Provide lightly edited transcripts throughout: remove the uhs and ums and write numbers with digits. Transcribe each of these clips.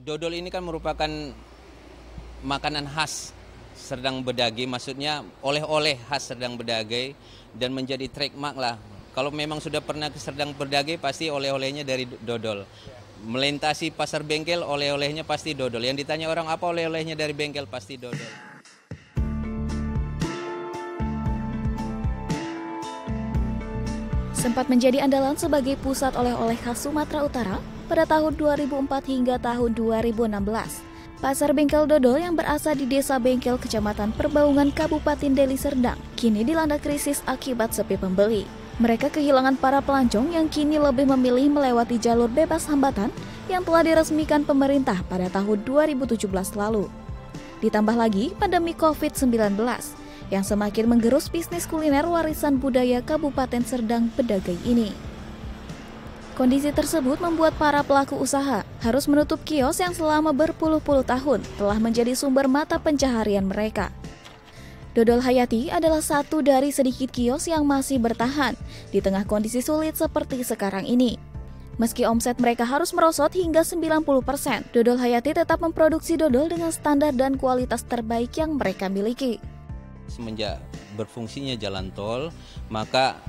Dodol ini kan merupakan makanan khas Serdang Bedage, maksudnya oleh-oleh khas Serdang Bedage dan menjadi trademark lah. Kalau memang sudah pernah ke Serdang Bedage pasti oleh-olehnya dari dodol. Melintasi pasar bengkel oleh-olehnya pasti dodol. Yang ditanya orang apa oleh-olehnya dari bengkel pasti dodol. Sempat menjadi andalan sebagai pusat oleh-oleh khas Sumatera Utara pada tahun 2004 hingga tahun 2016. Pasar bengkel dodol yang berasal di Desa Bengkel, Kecamatan Perbaungan, Kabupaten Deli Serdang, kini dilanda krisis akibat sepi pembeli. Mereka kehilangan para pelancong yang kini lebih memilih melewati jalur bebas hambatan yang telah diresmikan pemerintah pada tahun 2017 lalu. Ditambah lagi pandemi COVID-19 yang semakin menggerus bisnis kuliner warisan budaya Kabupaten Serdang Bedage ini. Kondisi tersebut membuat para pelaku usaha harus menutup kios yang selama berpuluh-puluh tahun telah menjadi sumber mata pencaharian mereka. Dodol Hayati adalah satu dari sedikit kios yang masih bertahan di tengah kondisi sulit seperti sekarang ini. Meski omset mereka harus merosot hingga 90%, Dodol Hayati tetap memproduksi dodol dengan standar dan kualitas terbaik yang mereka miliki. Semenjak berfungsinya jalan tol, maka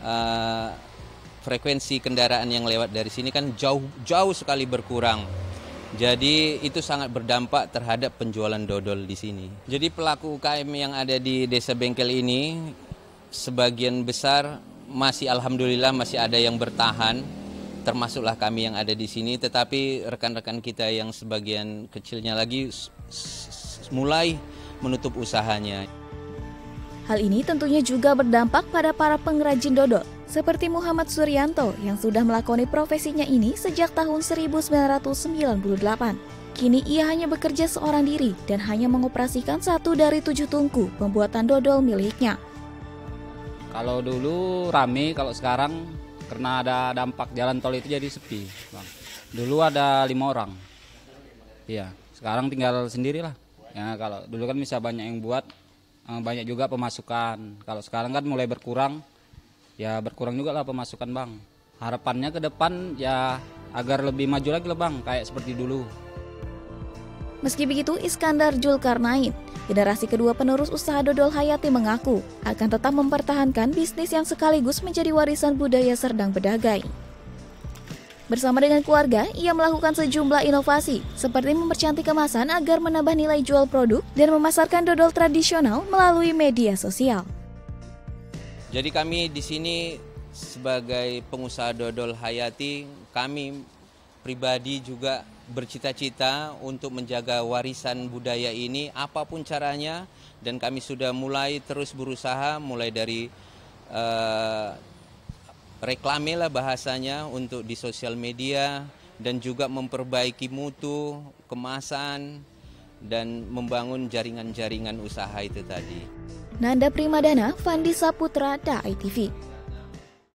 frekuensi kendaraan yang lewat dari sini kan jauh sekali berkurang. Jadi itu sangat berdampak terhadap penjualan dodol di sini. Jadi pelaku UKM yang ada di Desa Bengkel ini sebagian besar alhamdulillah masih ada yang bertahan, termasuklah kami yang ada di sini, tetapi rekan-rekan kita yang sebagian kecilnya lagi mulai menutup usahanya. Hal ini tentunya juga berdampak pada para pengrajin dodol, seperti Muhammad Suryanto yang sudah melakoni profesinya ini sejak tahun 1998. Kini ia hanya bekerja seorang diri dan hanya mengoperasikan 1 dari 7 tungku pembuatan dodol miliknya. Kalau dulu rame, kalau sekarang karena ada dampak jalan tol itu jadi sepi, Bang. Dulu ada 5 orang. Iya, sekarang tinggal sendirilah. Ya, kalau dulu kan bisa banyak yang buat, banyak juga pemasukan. Kalau sekarang kan mulai berkurang. Ya berkurang juga lah pemasukan, Bang. Harapannya ke depan ya agar lebih maju lagi lah, Bang, kayak seperti dulu. Meski begitu, Iskandar Julkarnain, generasi kedua penerus usaha Dodol Hayati, mengaku akan tetap mempertahankan bisnis yang sekaligus menjadi warisan budaya Serdang Bedage. Bersama dengan keluarga, ia melakukan sejumlah inovasi seperti mempercantik kemasan agar menambah nilai jual produk dan memasarkan dodol tradisional melalui media sosial. Jadi kami di sini sebagai pengusaha Dodol Hayati, kami pribadi juga bercita-cita untuk menjaga warisan budaya ini apapun caranya, dan kami sudah mulai terus berusaha mulai dari reklame lah bahasanya untuk di sosial media, dan juga memperbaiki mutu, kemasan, dan membangun jaringan-jaringan usaha itu tadi. Nanda Primadana, Fandi Saputra, DAI TV.